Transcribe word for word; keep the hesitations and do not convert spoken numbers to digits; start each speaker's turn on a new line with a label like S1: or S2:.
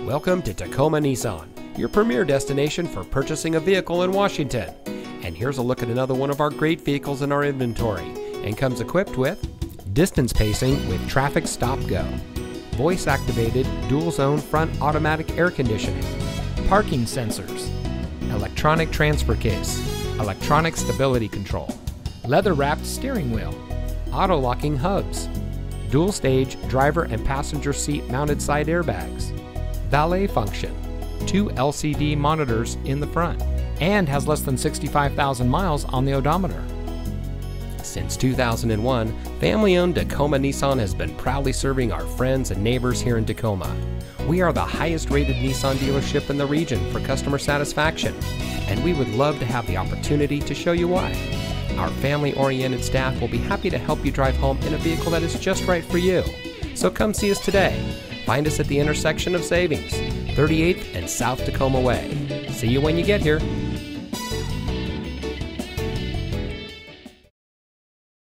S1: Welcome to Tacoma Nissan, your premier destination for purchasing a vehicle in Washington. And here's a look at another one of our great vehicles in our inventory, and comes equipped with distance pacing with traffic stop go, voice activated dual zone front automatic air conditioning, parking sensors, electronic transfer case, electronic stability control, leather wrapped steering wheel, auto locking hubs, dual stage driver and passenger seat mounted side airbags, valet function, two L C D monitors in the front, and has less than sixty-five thousand miles on the odometer. Since two thousand one, family-owned Tacoma Nissan has been proudly serving our friends and neighbors here in Tacoma. We are the highest-rated Nissan dealership in the region for customer satisfaction, and we would love to have the opportunity to show you why. Our family-oriented staff will be happy to help you drive home in a vehicle that is just right for you. So come see us today. Find us at the intersection of Savings, thirty-eighth and South Tacoma Way. See you when you get here.